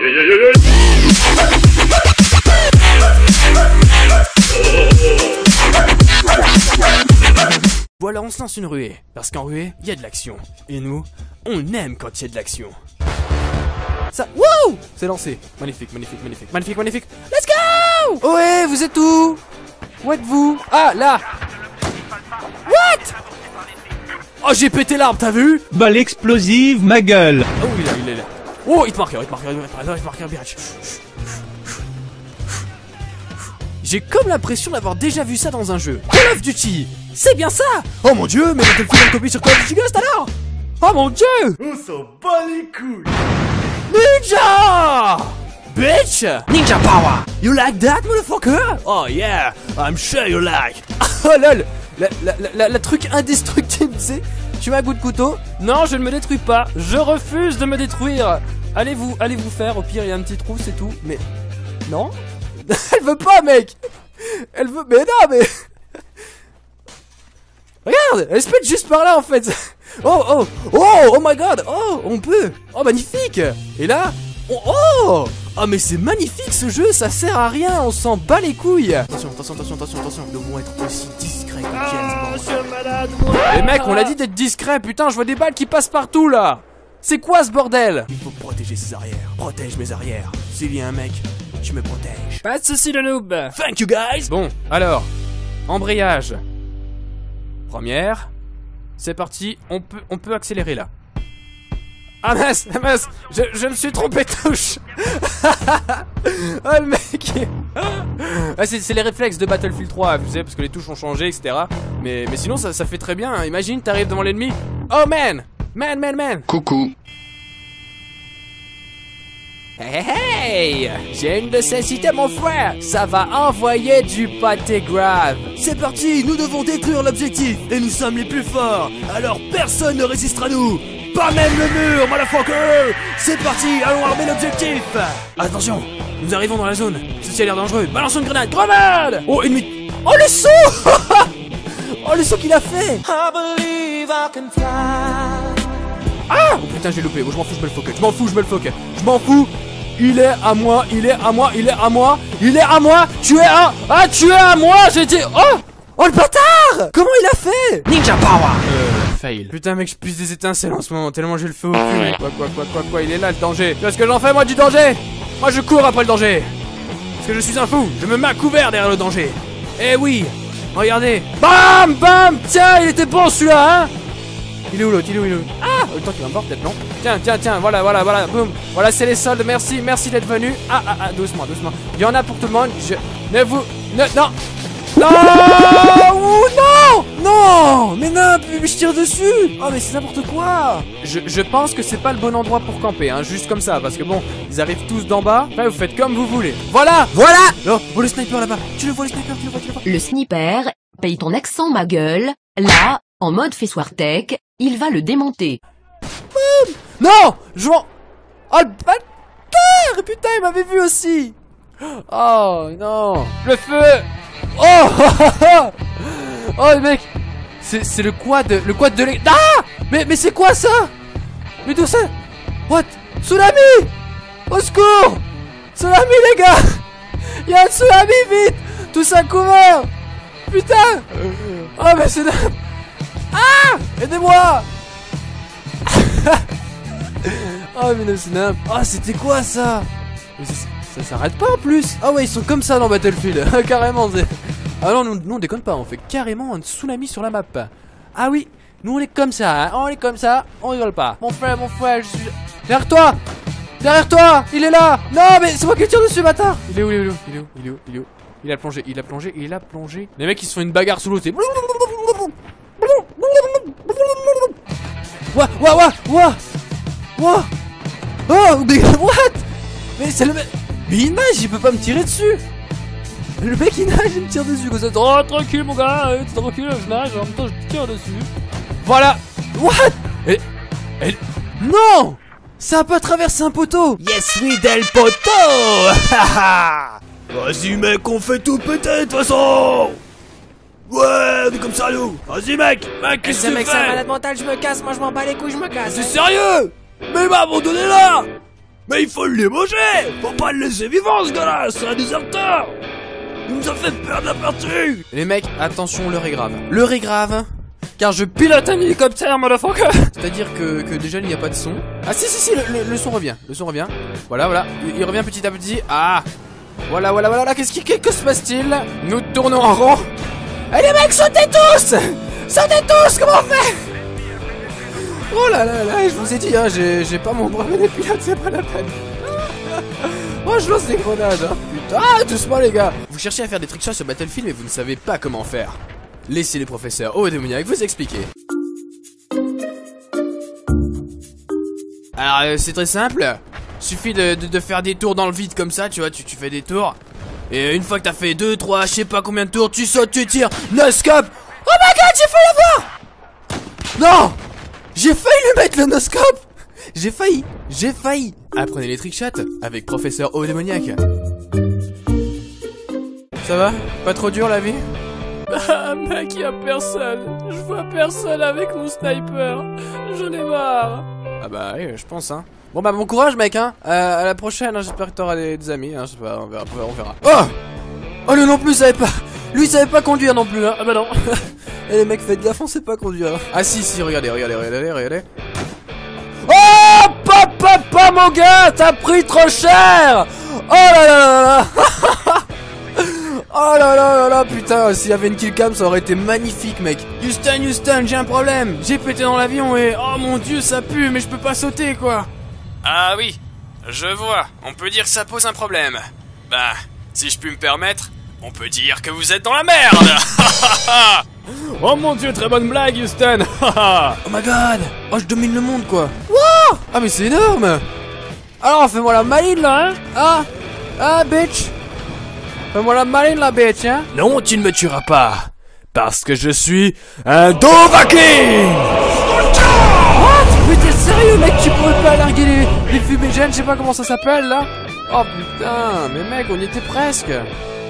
Voilà, on se lance une ruée, parce qu'en ruée, il y a de l'action. Et nous, on aime quand il y a de l'action. Ça, wouh! C'est lancé. Magnifique, magnifique, magnifique, magnifique, magnifique. Let's go! Ouais, vous êtes où? Où êtes-vous? Ah, là! What? Oh, j'ai pété l'arbre, t'as vu? Balle explosive, ma gueule. Oh, il est là. Oh, il te marque, birage. J'ai comme l'impression d'avoir déjà vu ça dans un jeu. Call of Duty! C'est bien ça! Oh mon dieu, mais t'as fait une copie sur Call of Duty Ghost alors? Oh mon dieu! On s'en bat les couilles! Ninja! Bitch! Ninja power! You like that, motherfucker? Oh yeah, I'm sure you like. Oh lol! La truc indestructible, tu sais? Tu mets un coup de couteau? Non, je ne me détruis pas. Je refuse de me détruire. Allez vous faire. Au pire, il y a un petit trou, c'est tout. Mais non? Elle veut pas, mec. Elle veut. Mais non, mais. Regarde, elle se pète juste par là en fait. Oh my god. Oh, on peut. Oh, magnifique. Et là, oh, mais c'est magnifique ce jeu. Ça sert à rien. On s'en bat les couilles. Attention. Nous devons être aussi discrets que James Bond. Les mecs, on l'a dit d'être discret. Putain, je vois des balles qui passent partout là. C'est quoi ce bordel? Il faut protéger ses arrières. Protège mes arrières. S'il y a un mec, tu me protèges. Pas de soucis, le noob. Thank you guys. Bon, alors, embrayage. Première. C'est parti. On peut accélérer là. Ah mince, je me suis trompé de touche. Oh le mec. Ah, c'est les réflexes de Battlefield 3, vous savez, parce que les touches ont changé, etc. Mais sinon ça fait très bien, hein. Imagine, t'arrives devant l'ennemi. Oh man. Coucou. Hey, j'ai une de ces cités mon frère. Ça va envoyer du pâté grave. C'est parti, nous devons détruire l'objectif. Et nous sommes les plus forts. Alors personne ne résistera à nous. Pas même le mur, motherfucker. C'est parti, allons armer l'objectif. Attention, nous arrivons dans la zone. Ceci a l'air dangereux. Balançons une grenade. Grenade. Oh, ennemi. Oh, le saut. Oh, le saut qu'il a fait. Ah, oh putain, j'ai loupé. Oh, je m'en fous, je me le foque. Je m'en fous. Il est à moi. Tu es à moi, j'ai dit. Oh le bâtard. Comment il a fait? Ninja power. Fail. Putain mec, je puise des étincelles en ce moment, tellement j'ai le feu au cul. Quoi, il est là le danger. Qu'est-ce que j'en fais moi du danger? Moi je cours après le danger. Parce que je suis un fou, je me mets à couvert derrière le danger. Eh oui. Regardez. Bam. Tiens, il était bon celui-là, hein. Il est où l'autre? Ah, le temps qu'il va me voir peut-être, non? Tiens, voilà, boum. Voilà, c'est les soldes, merci d'être venu. Doucement. Il y en a pour tout le monde. Non, mais non, je tire dessus. Oh, mais c'est n'importe quoi. Je pense que c'est pas le bon endroit pour camper, hein, juste comme ça, parce que bon, ils arrivent tous d'en bas. Enfin, vous faites comme vous voulez. Voilà. Oh, le sniper là-bas. Tu le vois, le sniper, tu le vois. Le sniper, paye ton accent, ma gueule. Là, en mode fessoir tech, il va le démonter. Non, oh le bâtard. Putain, il m'avait vu aussi. Oh non. Le feu. Oh mec. C'est le quad de l'é... Ah. Mais c'est quoi ça? Mais d'où ça? What? Tsunami. Au secours. Tsunami les gars. Y'a un tsunami, vite. Tous à couvert. Putain. Oh mais c'est... Ah. Aidez-moi. Oh mais c'est n'importe. Oh c'était quoi ça? Mais ça s'arrête pas en plus. Ah ouais, ils sont comme ça dans Battlefield. Carrément. Ah non, nous on déconne pas, on fait carrément un tsunami sur la map. Ah oui, nous on est comme ça, hein. On rigole pas. Mon frère, je suis... Derrière toi. Il est là. Non mais c'est moi qui tire dessus, bâtard. Il est où? Il a plongé. Les mecs ils se font une bagarre sous l'eau, c'est... Ouah. Oh mais what? Mais c'est le mec. Mais il nage, il peut pas me tirer dessus. Le mec il nage, il me tire dessus. Ça. Oh tranquille mon gars, tranquille, je nage, en même temps je tire dessus. Voilà. What? Et... Non. Ça a pas traversé un poteau. Yes oui, del poteau. Vas-y mec, on fait tout péter de toute façon. Ouais, on est comme ça nous. Vas-y mec, qu'est-ce que tu fais? C'est un malade mental, je me casse, moi je m'en bats les couilles, je me casse. C'est sérieux? Mais il m'a abandonné là. Mais il faut le démoger. Faut pas le laisser vivant, ce gars-là. C'est un déserteur. Il nous a fait perdre la partie. Les mecs, attention, l'heure est grave. L'heure est grave. Car je pilote un hélicoptère, motherfucker. C'est-à-dire que déjà il n'y a pas de son. Ah si, le son revient. Le son revient. Voilà. Il revient petit à petit. Ah. Voilà. Qu'est-ce que se passe-t-il? Nous tournons en rond. Eh les mecs, sautez tous. Comment on fait? Oh là, je vous ai dit, hein, j'ai pas mon brevet de pilote, c'est pas la peine. Oh, je lance des grenades, hein. Putain, doucement les gars. Vous cherchez à faire des trick shots sur Battlefield, mais vous ne savez pas comment faire. Laissez les professeurs Odemoniac vous expliquer. Alors, c'est très simple. Suffit de faire des tours dans le vide comme ça, tu vois, tu fais des tours. Et une fois que t'as fait 2, 3, je sais pas combien de tours, tu sautes, tu tires, no-scope. Oh my god, j'ai failli l'avoir. Non, j'ai failli lui mettre le no-scope. J'ai failli. Apprenez les trickshots avec professeur Odemoniac. Ça va? Pas trop dur la vie? Ah mec, y'a personne. Je vois personne avec mon sniper. J'en ai marre. Ah bah oui, je pense hein. Bon bah bon courage mec hein. À la prochaine, hein. J'espère que t'auras des amis hein. Je sais pas, on verra. Oh lui non plus savait pas. Lui il savait pas conduire non plus hein. Ah bah non. Et les mecs faites gaffe, on sait pas conduire. Ah si, regardez. Oh papa mon gars, t'as pris trop cher. Oh là. Oh là, putain, s'il y avait une killcam, ça aurait été magnifique, mec. Houston, j'ai un problème. J'ai pété dans l'avion et... Oh mon dieu, ça pue, mais je peux pas sauter, quoi. Ah oui, je vois. On peut dire que ça pose un problème. Bah, si je puis me permettre, on peut dire que vous êtes dans la merde. Oh mon dieu, très bonne blague, Houston. Oh my god. Oh, je domine le monde, quoi. Wow. Ah, mais c'est énorme. Alors, fais-moi la maline, là, hein. Ah, bitch. Fais-moi la maline la bitch, hein. Non, tu ne me tueras pas. Parce que je suis un Dovahkiin. What? Mais t'es sérieux mec, tu pourrais pas larguer les fumigènes, je sais pas comment ça s'appelle là. Oh putain, mais mec, on y était presque.